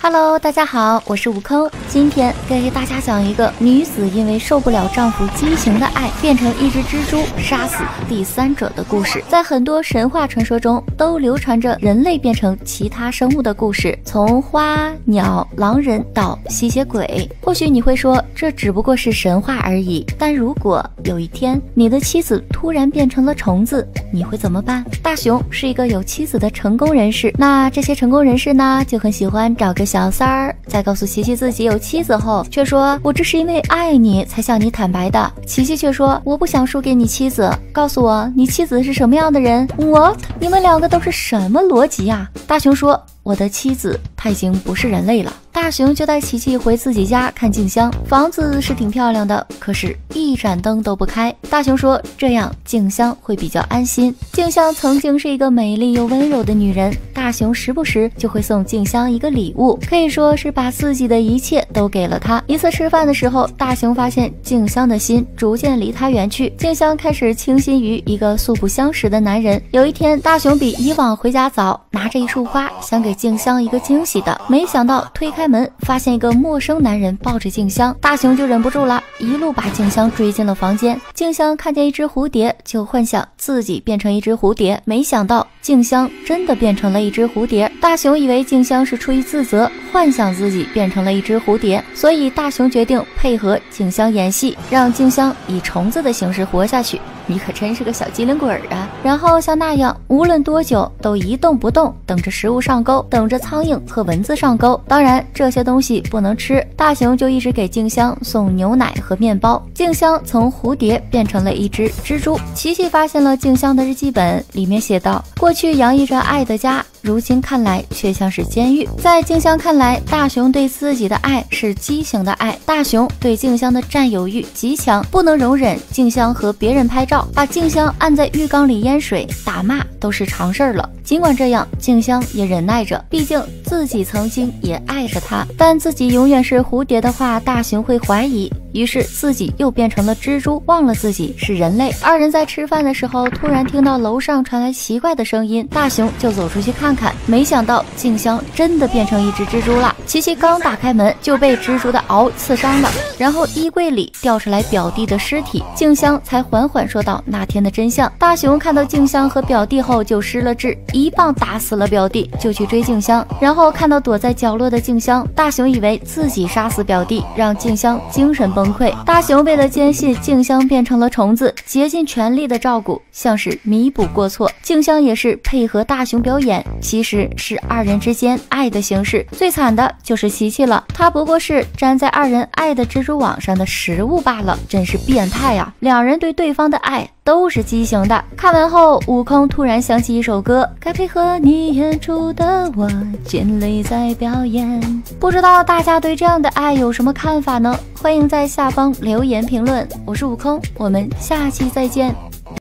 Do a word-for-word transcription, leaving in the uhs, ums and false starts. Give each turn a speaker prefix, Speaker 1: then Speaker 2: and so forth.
Speaker 1: Hello， 大家好，我是悟空。今天给大家讲一个女子因为受不了丈夫畸形的爱，变成一只蜘蛛杀死第三者的故事。在很多神话传说中，都流传着人类变成其他生物的故事，从花、鸟、狼人到吸血鬼。或许你会说，这只不过是神话而已。但如果有一天你的妻子突然变成了虫子，你会怎么办？大雄是一个有妻子的成功人士，那这些成功人士呢，就很喜欢找个小三儿，在告诉琪琪自己有妻子后，却说我这是因为爱你才向你坦白的。琪琪却说我不想输给你妻子，告诉我你妻子是什么样的人。 What？ 你们两个都是什么逻辑呀？大雄说我的妻子她已经不是人类了。大雄就带琪琪回自己家看静香，房子是挺漂亮的，可是一盏灯都不开。大雄说这样静香会比较安心。静香曾经是一个美丽又温柔的女人，大雄时不时就会送静香一个礼物，可以说是把自己的一切都给了她。一次吃饭的时候，大雄发现静香的心逐渐离他远去，静香开始倾心于一个素不相识的男人。有一天，大雄比以往回家早，拿着一束花想给静香一个惊喜的，没想到推开门发现一个陌生男人抱着静香，大雄就忍不住了，一路把静香追进了房间。静香看见一只蝴蝶，就幻想自己变成一只蝴蝶，没想到静香真的变成了一只蝴蝶。大雄以为静香是出于自责，幻想自己变成了一只蝴蝶，所以大雄决定配合静香演戏，让静香以虫子的形式活下去。你可真是个小机灵鬼儿啊！然后像那样无论多久都一动不动，等着食物上钩，等着苍蝇和蚊子上钩。当然这些东西不能吃，大雄就一直给静香送牛奶和面包。静香从蝴蝶变成了一只蜘蛛。琪琪发现了静香的日记本，里面写道，过去洋溢着爱的家，如今看来却像是监狱。在静香看来，大雄对自己的爱是畸形的爱，大雄对静香的占有欲极强，不能容忍静香和别人拍照，把静香按在浴缸里淹水打骂都是常事儿了。尽管这样，静香也忍耐着，毕竟自己曾经也爱着他，但自己永远是蝴蝶的话，大雄会怀疑，于是自己又变成了蜘蛛，忘了自己是人类。二人在吃饭的时候，突然听到楼上传来奇怪的声音，大雄就走出去看看，没想到静香真的变成一只蜘蛛了。琪琪刚打开门就被蜘蛛的螯刺伤了，然后衣柜里掉出来表弟的尸体，静香才缓缓说到那天的真相。大雄看到静香和表弟后就失了智，一棒打死了表弟，就去追静香，然后看到躲在角落的静香，大雄以为自己杀死表弟，让静香精神崩溃。大雄为了坚信静香变成了虫子，竭尽全力的照顾，像是弥补过错。静香也是配合大雄表演，其实是二人之间爱的形式。最惨的就是琪琪了，他不过是粘在二人爱的蜘蛛网上的食物罢了，真是变态啊！两人对对方的爱都是畸形的。看完后，悟空突然想起一首歌，该配合你演出的我尽力在表演。不知道大家对这样的爱有什么看法呢？欢迎在下方留言评论。我是悟空，我们下期再见。